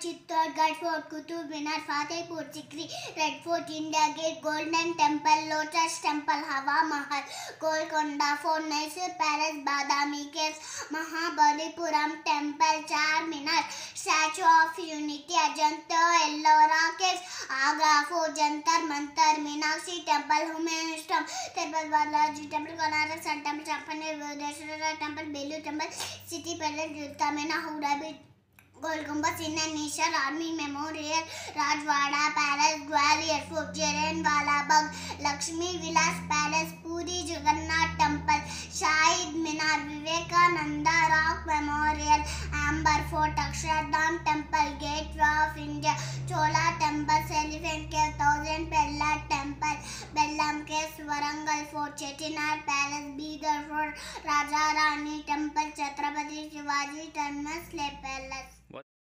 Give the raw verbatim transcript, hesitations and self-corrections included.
Chittorgarh Fort, Qutub Minar, Fatehpur Sikri, Red Fort, India Gate, Golden Temple, Lotus Temple, Hawa Mahal, Golconda Fort, Mysore Palace, Badami Caves, Mahabalipuram Temple, Char Minar, Statue of Unity, Ajanta Ellora Caves, Agra Fort, Jantar Mantar, Meenakshi Temple, Humayun Tomb, Tirupati Balaji Temple, Konark Sun Temple, Champaner Brihadeeswara Temple, Belur Temple, City Palace, जुत्तामेना, हुडा Beach, Gol Gumbaz, Indian National Army Memorial, Rajwada Palace, Gwalior Fort, Jallianwala Bagh, Laxmi Vilas palace, Puri Jagannath Temple, Shahid Minar, Vivekananda Rock Memorial, Amber Fort, Akshardham Temple, Gateway of India, Chola Temple, Elephant Cave, Thousand Pillar Temple, Belum Caves, Warangal Fort, Chettinad Palace, Bidar Fort, Raja Rani Temple, Chhatrapati Shivaji Terminus, Leh palace.